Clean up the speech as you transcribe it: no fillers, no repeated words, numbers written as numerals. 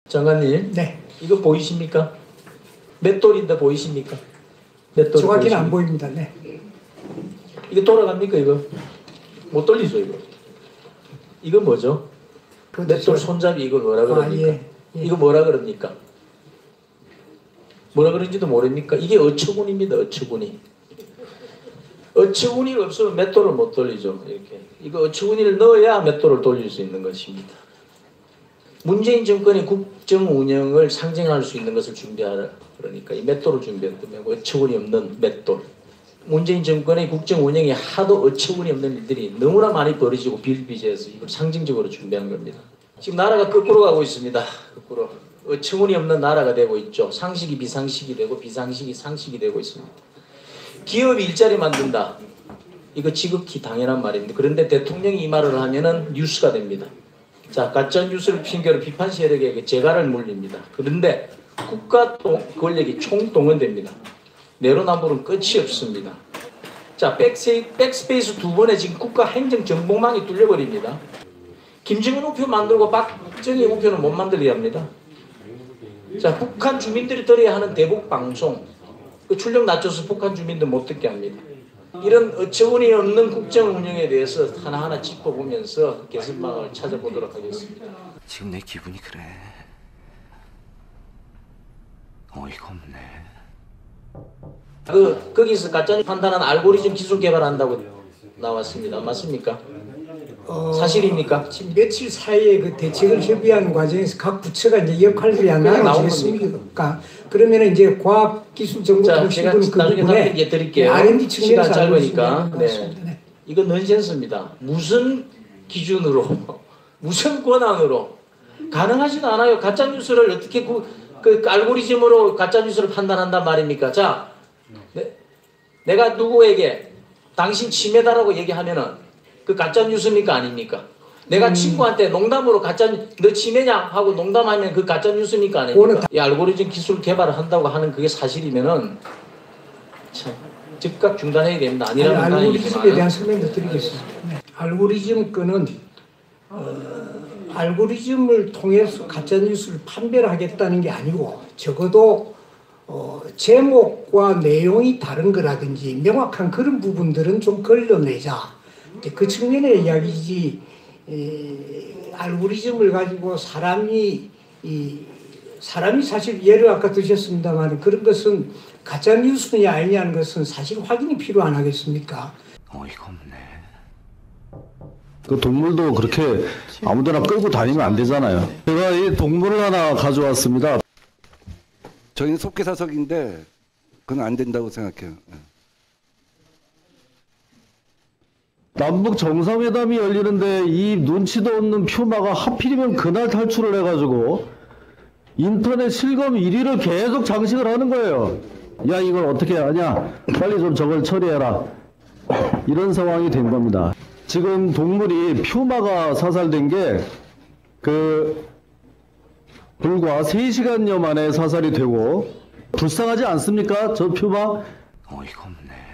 장관님, 네. 이거 보이십니까? 맷돌인데 보이십니까? 맷돌 정확히는 안 보입니다. 네. 이거 돌아갑니까 이거? 못 돌리죠 이거. 이거 뭐죠? 맷돌 손잡이 이걸 뭐라 그럽니까? 예. 이거 뭐라 그럽니까? 뭐라 그런지도 모릅니까? 이게 어처구니입니다. 어처구니. 어처구니가 없으면 맷돌을 못 돌리죠. 이렇게. 이거 어처구니를 넣어야 맷돌을 돌릴 수 있는 것입니다. 문재인 정권의 국정 운영을 상징할 수 있는 것을 준비하라. 그러니까 이 맷돌을 준비했다면 어처구니 없는 맷돌. 문재인 정권의 국정 운영이 하도 어처구니 없는 일들이 너무나 많이 벌어지고 비일비재해서 이걸 상징적으로 준비한 겁니다. 지금 나라가 거꾸로 가고 있습니다. 거꾸로. 어처구니 없는 나라가 되고 있죠. 상식이 비상식이 되고 비상식이 상식이 되고 있습니다. 기업이 일자리 만든다. 이거 지극히 당연한 말입니다. 그런데 대통령이 이 말을 하면은 뉴스가 됩니다. 자, 가짜 뉴스를 핑계로 비판 세력에게 재갈을 물립니다. 그런데 국가 권력이 총동원됩니다. 내로남불은 끝이 없습니다. 자, 백스페이스 두 번에 지금 국가 행정 정보망이 뚫려버립니다. 김정은 우표 만들고 박정희 우표는 못 만들게 합니다. 자, 북한 주민들이 들어야 하는 대북 방송 그 출력 낮춰서 북한 주민들 못 듣게 합니다. 이런 어처구니 없는 국정 운영에 대해서 하나하나 짚어보면서 개선방을 찾아보도록 하겠습니다. 지금 내 기분이 그래. 어이가 없네. 거기서 가짜뉴스 판단하는 알고리즘 기술 개발한다고 나왔습니다. 맞습니까? 사실입니까? 지금 며칠 사이에 그 대책을 협의하는 과정에서 각 부처가 이제 역할들이 안 나눠지겠습니까? 그러면 이제 과학기술정보통신부는 그 부분에 드릴게요. R&D 시간 측면에서 짧으니까. 네. 네. 이건 넌센스입니다. 무슨 기준으로, 무슨 권한으로 가능하지도 않아요. 가짜 뉴스를 어떻게 그 알고리즘으로 가짜 뉴스를 판단한단 말입니까? 자, 내가 누구에게 당신 치매다라고 얘기하면은 그 가짜 뉴스입니까 아닙니까? 내가 친구한테 농담으로 너 치매냐 하고 농담하면 그 가짜 뉴스입니까 아닙니까? 이 알고리즘 기술 개발을 한다고 하는 그게 사실이면은 참 즉각 중단해야 됩니다. 아니라면 알고리즘에 대한 설명도 드리겠습니다. 알고리즘 건은 알고리즘을 통해서 가짜 뉴스를 판별을 하겠다는 게 아니고 적어도 제목과 내용이 다른 거라든지 명확한 그런 부분들은 좀 걸러내자. 그 측면의 이야기지. 알고리즘을 가지고 사람이 사실 예를 아까 드셨습니다만 그런 것은 가짜 뉴스냐 아니냐는 것은 사실 확인이 필요 안 하겠습니까? 어이가 없네. 그 동물도 그렇게 아무데나 끌고 다니면 안 되잖아요. 제가 이 동물을 하나 가져왔습니다. 저희는 속개사석인데 그건 안 된다고 생각해요. 남북 정상회담이 열리는데 이 눈치도 없는 퓨마가 하필이면 그날 탈출을 해가지고 인터넷 실검 1위를 계속 장식을 하는 거예요. 야, 이걸 어떻게 하냐? 빨리 좀 저걸 처리해라. 이런 상황이 된 겁니다. 지금 동물이 퓨마가 사살된 게 불과 3시간여 만에 사살이 되고 불쌍하지 않습니까? 저 퓨마? 어이가 없네.